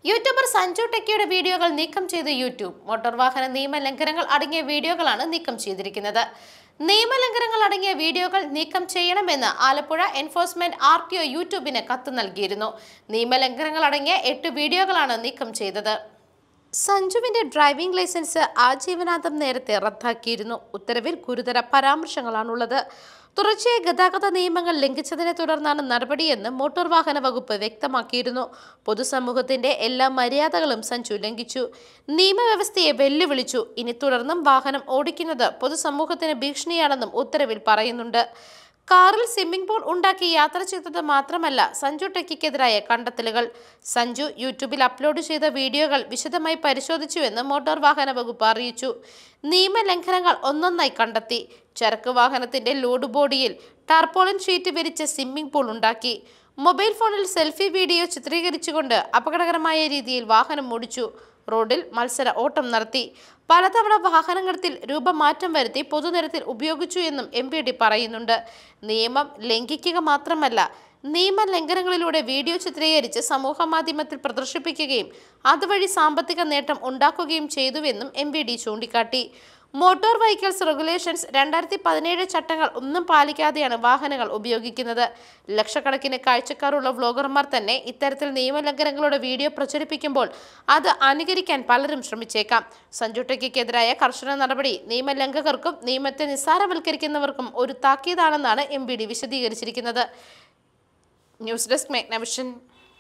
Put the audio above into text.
YouTuber Sanju ടെക്കിയുടെ വീഡിയോകൾ നീക്കം ചെയ്ത് യൂട്യൂബ്. മോട്ടോർ വാഹന നിയമലംഘനങ്ങൾ അടങ്ങിയ വീഡിയോകളാണ് നീക്കം ചെയ്തിരിക്കുന്നത്. നിയമലംഘനങ്ങൾ അടങ്ങിയ വീഡിയോകൾ നീക്കം ചെയ്യണമെന്ന് ആലപ്പുഴ എൻഫോഴ്സ്മെന്റ് RTO യൂട്യൂബിന് കത്ത് നൽകിയിരുന്നു. നിയമലംഘനങ്ങൾ അടങ്ങിയ 8 വീഡിയോകളാണ് നീക്കം ചെയ്തത്. സഞ്ജുവിന്റെ ഡ്രൈവിംഗ് ലൈസൻസ് ആജീവനാന്തം നേരത്തെ റദ്ദാക്കിയിരുന്നു. ഉത്തരവിൽ ഗുരുതര പരാമർശങ്ങളാണുള്ളത്. തുടർച്ചയായി ഗതാഗത നിയമങ്ങൾ ലംഘിച്ചതിനെ തുടർന്നാണ് നടപടിയെന്ന് മോട്ടോർ വാഹന വകുപ്പ് വ്യക്തമാക്കിയിരുന്നു. പൊതുസമൂഹത്തിന്റെ എല്ലാ മര്യാദകളും സഞ്ജു ലംഘിച്ചു, നിയമവ്യവസ്ഥയെ വെല്ലുവിളിച്ചു. ഇനി തുടർന്നും വാഹനം ഓടിക്കുന്നത് പൊതുസമൂഹത്തിന് ഭീഷണിയാണെന്നും ഉത്തരവിൽ പറയുന്നുണ്ട്. കാറിൽ സ്വിമ്മിംഗ് പൂൾ ഉണ്ടാക്കി യാത്ര ചെയ്തത് മാത്രമല്ല സഞ്ജു ടെക്കിക്കെതിരായ കണ്ടെത്തലുകൾ. സഞ്ജു യൂട്യൂബിൽ അപ്ലോഡ് ചെയ്ത വീഡിയോകൾ വിശദമായി പരിശോധിച്ചുവെന്ന് മോട്ടോർ വാഹന വകുപ്പ് അറിയിച്ചു. നിയമലംഘനങ്ങൾ ഒന്നൊന്നായി കണ്ടെത്തി. ചരക്ക് വാഹനത്തിന്റെ ലോഡ് ബോഡിയിൽ ടാർപോളിൻ ഷീറ്റ് വിരിച്ച് സ്വിമ്മിംഗ് പൂൾ ഉണ്ടാക്കി. മൊബൈൽ ഫോണിൽ സെൽഫി വീഡിയോ ചിത്രീകരിച്ചുകൊണ്ട് അപകടകരമായ രീതിയിൽ വാഹനം ഓടിച്ചു. റോഡിൽ മത്സര ഓട്ടം നടത്തി. പലതവണ വാഹനങ്ങളിൽ രൂപമാറ്റം വരുത്തി പൊതുനിരത്തിൽ ഉപയോഗിച്ചു എന്നും MPD പറയുന്നുണ്ട്. നിയമം ലംഘിക്കുക മാത്രമല്ല, നിയമലംഘനങ്ങളിലൂടെ വീഡിയോ ചിത്രീകരിച്ച് സമൂഹ മാധ്യമത്തിൽ പ്രദർശിപ്പിക്കുകയും അതുവഴി സാമ്പത്തിക നേട്ടം ഉണ്ടാക്കുകയും ചെയ്തുവെന്നും MPD ചൂണ്ടിക്കാട്ടി. മോട്ടോർ വെഹിക്കിൾസ് റെഗുലേഷൻസ് 2017 ചട്ടങ്ങൾ ഒന്നും പാലിക്കാതെയാണ് വാഹനങ്ങൾ ഉപയോഗിക്കുന്നത്. ലക്ഷക്കണക്കിന് കാഴ്ചക്കാരുള്ള വ്ലോഗർമാർ തന്നെ ഇത്തരത്തിൽ നിയമലംഘനങ്ങളുടെ വീഡിയോ പ്രചരിപ്പിക്കുമ്പോൾ അത് അനുകരിക്കാൻ പലരും ശ്രമിച്ചേക്കാം. സഞ്ജു ടെക്കിക്കെതിരായ കർശന നടപടി നിയമലംഘകർക്കും നിയമത്തെ നിസ്സാരവൽക്കരിക്കുന്നവർക്കും ഒരു താക്കീതാണെന്നാണ് MPD വിശദീകരിച്ചിരിക്കുന്നത്. News desk മെഗ്നവിഷൻ.